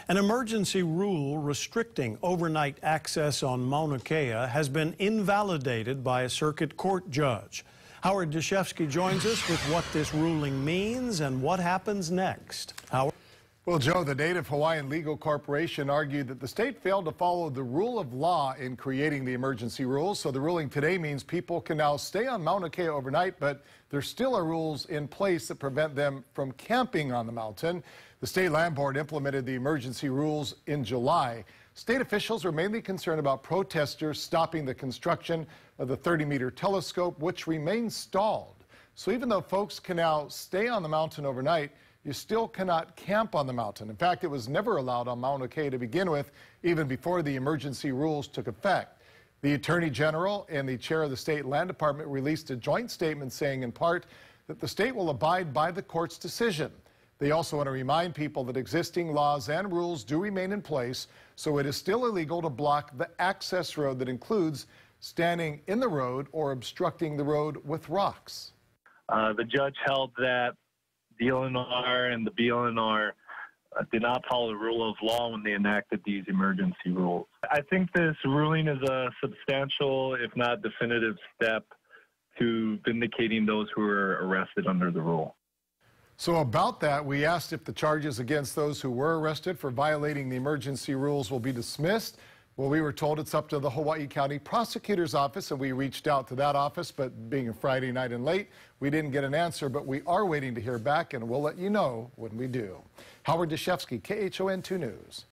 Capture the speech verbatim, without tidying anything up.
An emergency rule restricting overnight access on Mauna Kea has been invalidated by a circuit court judge. Howard Deshefsky joins us with what this ruling means and what happens next. Howard? Well, Joe, the Native Hawaiian Legal Corporation argued that the state failed to follow the rule of law in creating the emergency rules. So the ruling today means people can now stay on Mauna Kea overnight, but there still are rules in place that prevent them from camping on the mountain. The state land board implemented the emergency rules in July. State officials are mainly concerned about protesters stopping the construction of the thirty meter telescope, which remains stalled. So even though folks can now stay on the mountain overnight, you still cannot camp on the mountain. In fact, it was never allowed on Mauna Kea to begin with, even before the emergency rules took effect. The Attorney General and the chair of the State Land Department released a joint statement saying in part that the state will abide by the court's decision. They also want to remind people that existing laws and rules do remain in place, so it is still illegal to block the access road that includes standing in the road or obstructing the road with rocks. Uh, the judge held that the L N R and the B L N R uh, did not follow the rule of law when they enacted these emergency rules. I think this ruling is a substantial, if not definitive, step to vindicating those who were arrested under the rule. So about that, we asked if the charges against those who were arrested for violating the emergency rules will be dismissed. Well, we were told it's up to the Hawaii County Prosecutor's Office, and we reached out to that office, but being a Friday night and late, we didn't get an answer, but we are waiting to hear back, and we'll let you know when we do. Howard Deshefsky, K H O N two News.